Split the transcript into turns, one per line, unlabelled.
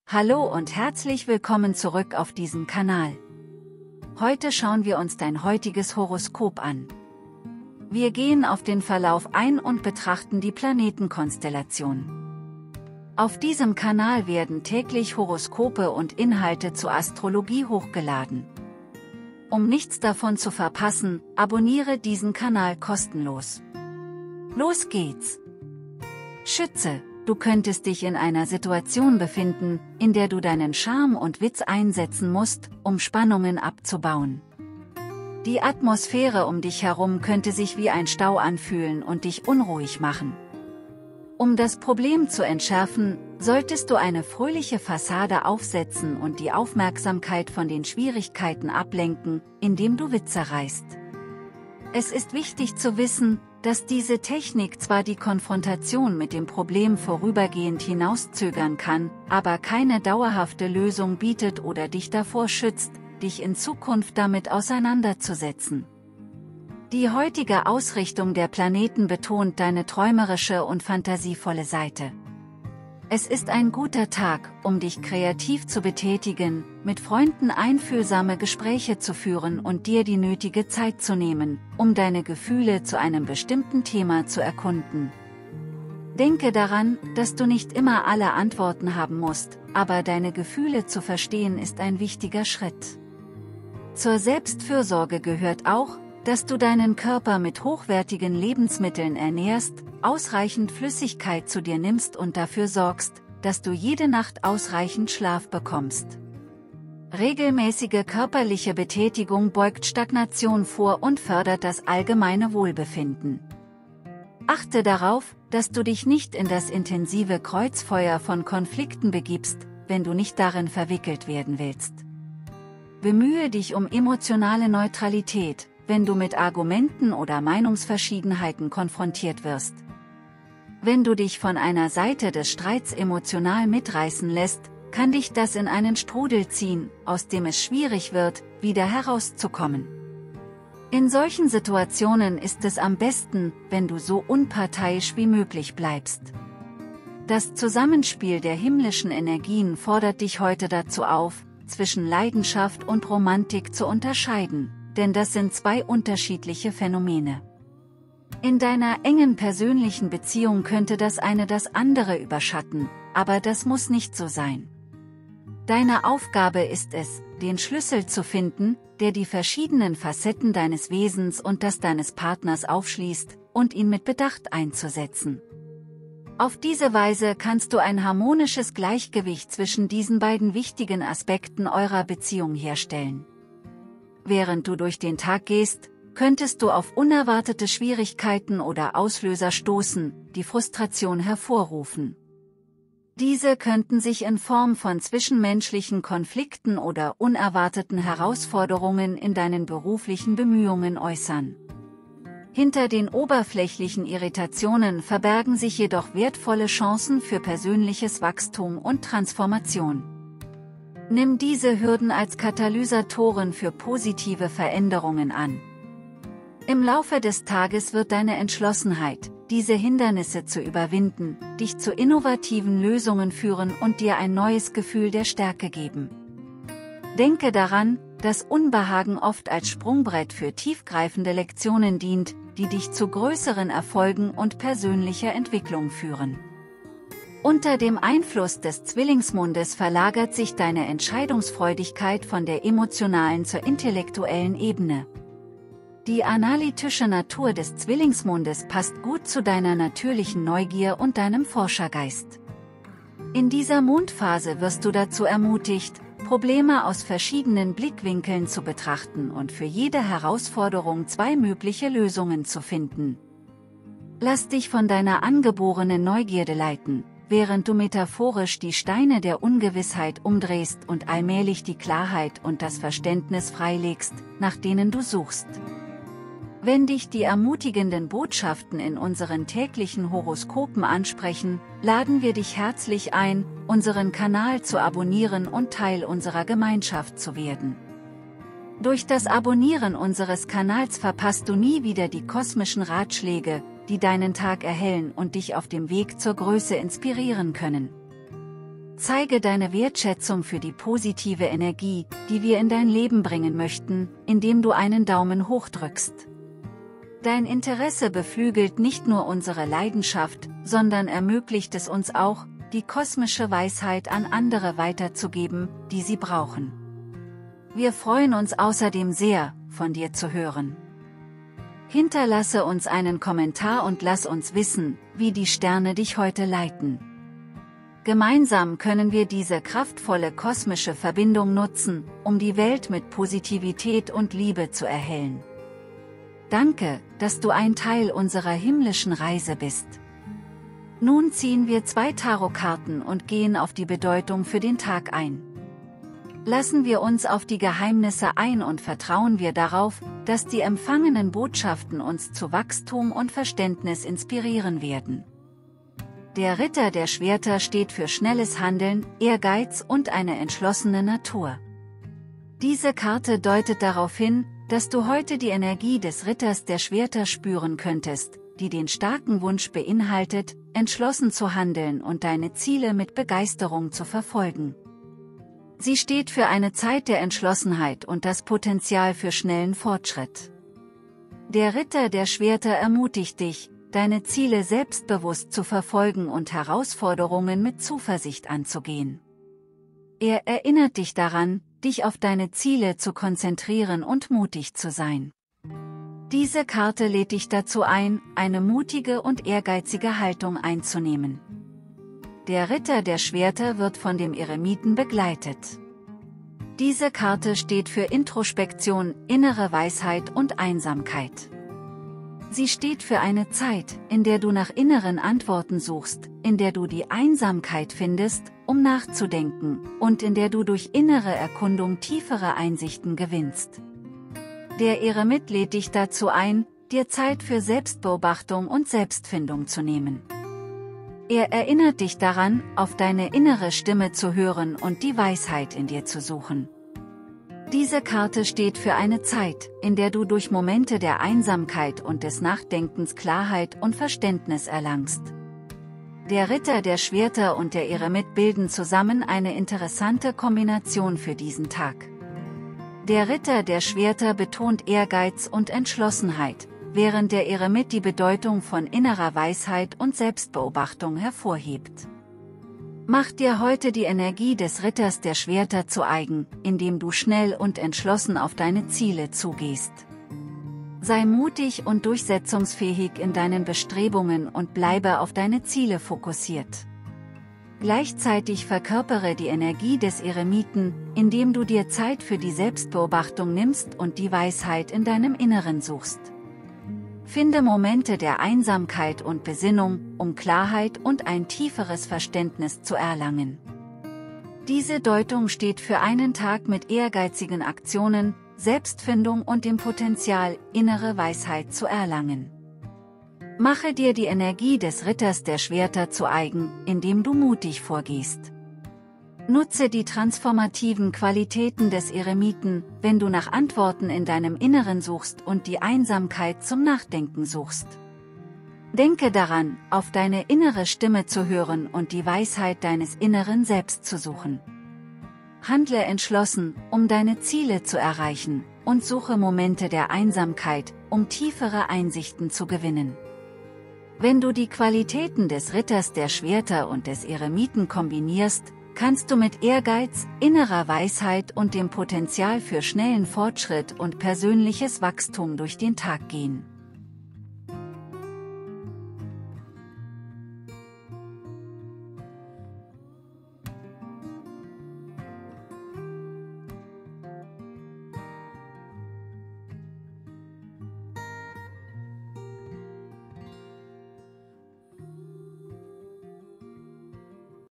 Hallo und herzlich willkommen zurück auf diesem Kanal. Heute schauen wir uns dein heutiges Horoskop an. Wir gehen auf den Verlauf ein und betrachten die Planetenkonstellation. Auf diesem Kanal werden täglich Horoskope und Inhalte zur Astrologie hochgeladen. Um nichts davon zu verpassen, abonniere diesen Kanal kostenlos. Los geht's! Schütze, du könntest dich in einer Situation befinden, in der du deinen Charme und Witz einsetzen musst, um Spannungen abzubauen. Die Atmosphäre um dich herum könnte sich wie ein Stau anfühlen und dich unruhig machen. Um das Problem zu entschärfen, solltest du eine fröhliche Fassade aufsetzen und die Aufmerksamkeit von den Schwierigkeiten ablenken, indem du Witze reißt. Es ist wichtig zu wissen, dass diese Technik zwar die Konfrontation mit dem Problem vorübergehend hinauszögern kann, aber keine dauerhafte Lösung bietet oder dich davor schützt, dich in Zukunft damit auseinanderzusetzen. Die heutige Ausrichtung der Planeten betont deine träumerische und fantasievolle Seite. Es ist ein guter Tag, um dich kreativ zu betätigen, mit Freunden einfühlsame Gespräche zu führen und dir die nötige Zeit zu nehmen, um deine Gefühle zu einem bestimmten Thema zu erkunden. Denke daran, dass du nicht immer alle Antworten haben musst, aber deine Gefühle zu verstehen ist ein wichtiger Schritt. Zur Selbstfürsorge gehört auch, dass du deinen Körper mit hochwertigen Lebensmitteln ernährst, ausreichend Flüssigkeit zu dir nimmst und dafür sorgst, dass du jede Nacht ausreichend Schlaf bekommst. Regelmäßige körperliche Betätigung beugt Stagnation vor und fördert das allgemeine Wohlbefinden. Achte darauf, dass du dich nicht in das intensive Kreuzfeuer von Konflikten begibst, wenn du nicht darin verwickelt werden willst. Bemühe dich um emotionale Neutralität, wenn du mit Argumenten oder Meinungsverschiedenheiten konfrontiert wirst. Wenn du dich von einer Seite des Streits emotional mitreißen lässt, kann dich das in einen Strudel ziehen, aus dem es schwierig wird, wieder herauszukommen. In solchen Situationen ist es am besten, wenn du so unparteiisch wie möglich bleibst. Das Zusammenspiel der himmlischen Energien fordert dich heute dazu auf, zwischen Leidenschaft und Romantik zu unterscheiden, denn das sind zwei unterschiedliche Phänomene. In deiner engen persönlichen Beziehung könnte das eine das andere überschatten, aber das muss nicht so sein. Deine Aufgabe ist es, den Schlüssel zu finden, der die verschiedenen Facetten deines Wesens und das deines Partners aufschließt, und ihn mit Bedacht einzusetzen. Auf diese Weise kannst du ein harmonisches Gleichgewicht zwischen diesen beiden wichtigen Aspekten eurer Beziehung herstellen. Während du durch den Tag gehst, könntest du auf unerwartete Schwierigkeiten oder Auslöser stoßen, die Frustration hervorrufen. Diese könnten sich in Form von zwischenmenschlichen Konflikten oder unerwarteten Herausforderungen in deinen beruflichen Bemühungen äußern. Hinter den oberflächlichen Irritationen verbergen sich jedoch wertvolle Chancen für persönliches Wachstum und Transformation. Nimm diese Hürden als Katalysatoren für positive Veränderungen an. Im Laufe des Tages wird deine Entschlossenheit, diese Hindernisse zu überwinden, dich zu innovativen Lösungen führen und dir ein neues Gefühl der Stärke geben. Denke daran, dass Unbehagen oft als Sprungbrett für tiefgreifende Lektionen dient, die dich zu größeren Erfolgen und persönlicher Entwicklung führen. Unter dem Einfluss des Zwillingsmondes verlagert sich deine Entscheidungsfreudigkeit von der emotionalen zur intellektuellen Ebene. Die analytische Natur des Zwillingsmondes passt gut zu deiner natürlichen Neugier und deinem Forschergeist. In dieser Mondphase wirst du dazu ermutigt, Probleme aus verschiedenen Blickwinkeln zu betrachten und für jede Herausforderung zwei mögliche Lösungen zu finden. Lass dich von deiner angeborenen Neugierde leiten, während du metaphorisch die Steine der Ungewissheit umdrehst und allmählich die Klarheit und das Verständnis freilegst, nach denen du suchst. Wenn dich die ermutigenden Botschaften in unseren täglichen Horoskopen ansprechen, laden wir dich herzlich ein, unseren Kanal zu abonnieren und Teil unserer Gemeinschaft zu werden. Durch das Abonnieren unseres Kanals verpasst du nie wieder die kosmischen Ratschläge, die deinen Tag erhellen und dich auf dem Weg zur Größe inspirieren können. Zeige deine Wertschätzung für die positive Energie, die wir in dein Leben bringen möchten, indem du einen Daumen hoch drückst. Dein Interesse beflügelt nicht nur unsere Leidenschaft, sondern ermöglicht es uns auch, die kosmische Weisheit an andere weiterzugeben, die sie brauchen. Wir freuen uns außerdem sehr, von dir zu hören. Hinterlasse uns einen Kommentar und lass uns wissen, wie die Sterne dich heute leiten. Gemeinsam können wir diese kraftvolle kosmische Verbindung nutzen, um die Welt mit Positivität und Liebe zu erhellen. Danke, dass du ein Teil unserer himmlischen Reise bist. Nun ziehen wir 2 Tarotkarten und gehen auf die Bedeutung für den Tag ein. Lassen wir uns auf die Geheimnisse ein und vertrauen wir darauf, dass die empfangenen Botschaften uns zu Wachstum und Verständnis inspirieren werden. Der Ritter der Schwerter steht für schnelles Handeln, Ehrgeiz und eine entschlossene Natur. Diese Karte deutet darauf hin, dass du heute die Energie des Ritters der Schwerter spüren könntest, die den starken Wunsch beinhaltet, entschlossen zu handeln und deine Ziele mit Begeisterung zu verfolgen. Sie steht für eine Zeit der Entschlossenheit und das Potenzial für schnellen Fortschritt. Der Ritter der Schwerter ermutigt dich, deine Ziele selbstbewusst zu verfolgen und Herausforderungen mit Zuversicht anzugehen. Er erinnert dich daran, dich auf deine Ziele zu konzentrieren und mutig zu sein. Diese Karte lädt dich dazu ein, eine mutige und ehrgeizige Haltung einzunehmen. Der Ritter der Schwerter wird von dem Eremiten begleitet. Diese Karte steht für Introspektion, innere Weisheit und Einsamkeit. Sie steht für eine Zeit, in der du nach inneren Antworten suchst, in der du die Einsamkeit findest, um nachzudenken, und in der du durch innere Erkundung tiefere Einsichten gewinnst. Der Eremit lädt dich dazu ein, dir Zeit für Selbstbeobachtung und Selbstfindung zu nehmen. Er erinnert dich daran, auf deine innere Stimme zu hören und die Weisheit in dir zu suchen. Diese Karte steht für eine Zeit, in der du durch Momente der Einsamkeit und des Nachdenkens Klarheit und Verständnis erlangst. Der Ritter der Schwerter und der Eremit bilden zusammen eine interessante Kombination für diesen Tag. Der Ritter der Schwerter betont Ehrgeiz und Entschlossenheit, während der Eremit die Bedeutung von innerer Weisheit und Selbstbeobachtung hervorhebt. Mach dir heute die Energie des Ritters der Schwerter zu eigen, indem du schnell und entschlossen auf deine Ziele zugehst. Sei mutig und durchsetzungsfähig in deinen Bestrebungen und bleibe auf deine Ziele fokussiert. Gleichzeitig verkörpere die Energie des Eremiten, indem du dir Zeit für die Selbstbeobachtung nimmst und die Weisheit in deinem Inneren suchst. Finde Momente der Einsamkeit und Besinnung, um Klarheit und ein tieferes Verständnis zu erlangen. Diese Deutung steht für einen Tag mit ehrgeizigen Aktionen, Selbstfindung und dem Potenzial, innere Weisheit zu erlangen. Mache dir die Energie des Ritters der Schwerter zu eigen, indem du mutig vorgehst. Nutze die transformativen Qualitäten des Eremiten, wenn du nach Antworten in deinem Inneren suchst und die Einsamkeit zum Nachdenken suchst. Denke daran, auf deine innere Stimme zu hören und die Weisheit deines inneren Selbst zu suchen. Handle entschlossen, um deine Ziele zu erreichen, und suche Momente der Einsamkeit, um tiefere Einsichten zu gewinnen. Wenn du die Qualitäten des Ritters der Schwerter und des Eremiten kombinierst, kannst du mit Ehrgeiz, innerer Weisheit und dem Potenzial für schnellen Fortschritt und persönliches Wachstum durch den Tag gehen.